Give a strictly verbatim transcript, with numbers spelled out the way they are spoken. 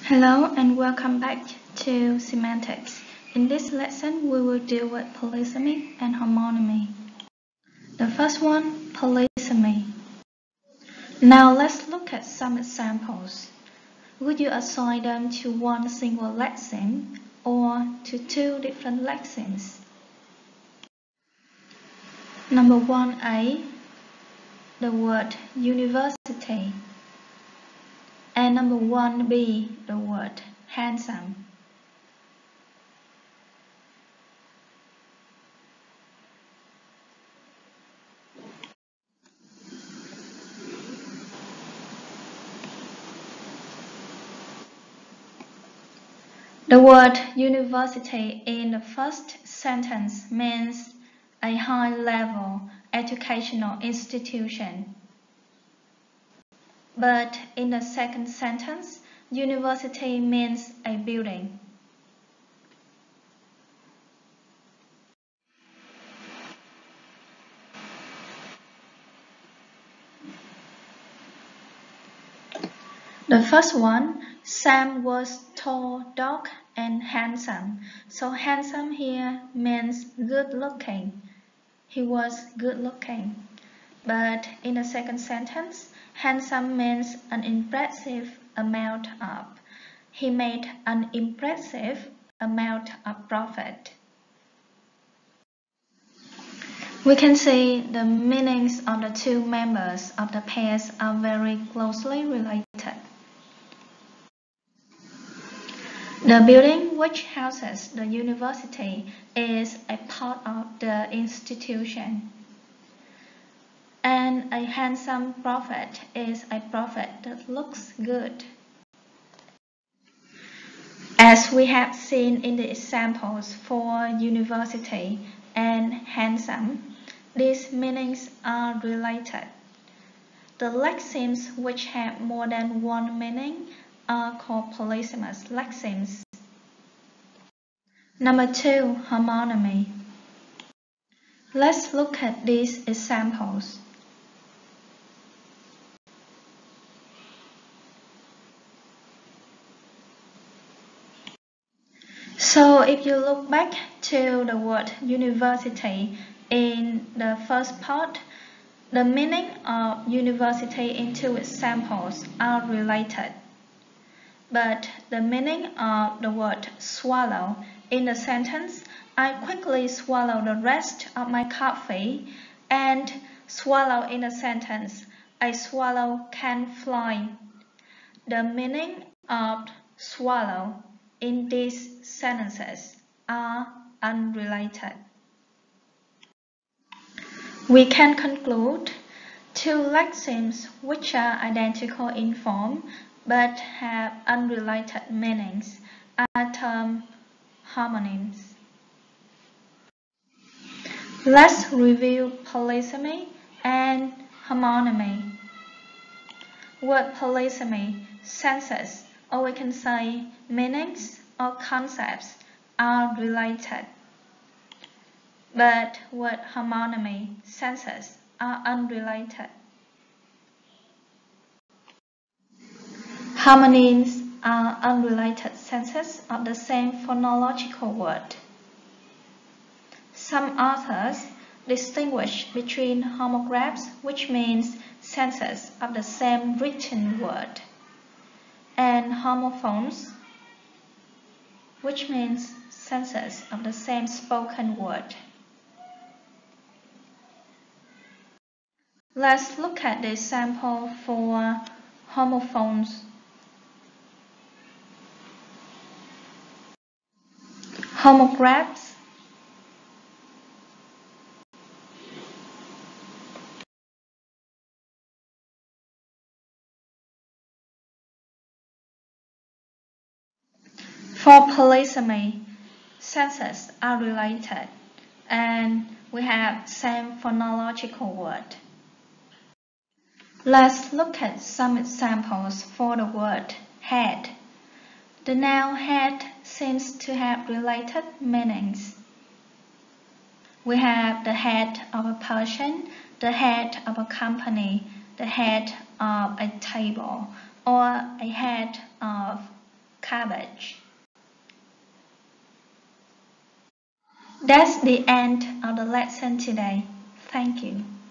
Hello and welcome back to Semantics. In this lesson, we will deal with polysemy and homonymy. The first one, polysemy. Now let's look at some examples. Would you assign them to one single lexeme or to two different lexemes? Number one A, the word university. And number one B, the word handsome. The word university in the first sentence means a high-level educational institution. But in the second sentence, university means a building. The first one, Sam was tall, dark, and handsome. So handsome here means good-looking. He was good-looking. But in the second sentence, handsome means an impressive amount of. He made an impressive amount of profit. We can see the meanings of the two members of the pairs are very closely related. The building which houses the university is a part of the institution. And a handsome prophet is a prophet that looks good. As we have seen in the examples for university and handsome, these meanings are related. The lexemes which have more than one meaning are called polysemous lexemes. Number two, homonymy. Let's look at these examples. So if you look back to the word university in the first part, the meaning of university in two examples are related. But the meaning of the word swallow in the sentence, I quickly swallow the rest of my coffee, and swallow in the sentence, a swallow can fly. The meaning of swallow in these sentences are unrelated. We can conclude two lexemes which are identical in form but have unrelated meanings are termed homonyms. Let's review polysemy and homonymy. Word polysemy, senses, or we can say meanings or concepts, are related. But word homonymy, senses, are unrelated. Homonyms are unrelated senses of the same phonological word. Some authors distinguish between homographs, which means senses of the same written word, and homophones, which means senses of the same spoken word. Let's look at the example for homophones. Homographs. For polysemy, senses are related, and we have same phonological word. Let's look at some examples for the word head. The noun head seems to have related meanings. We have the head of a person, the head of a company, the head of a table, or a head of cabbage. That's the end of the lesson today. Thank you.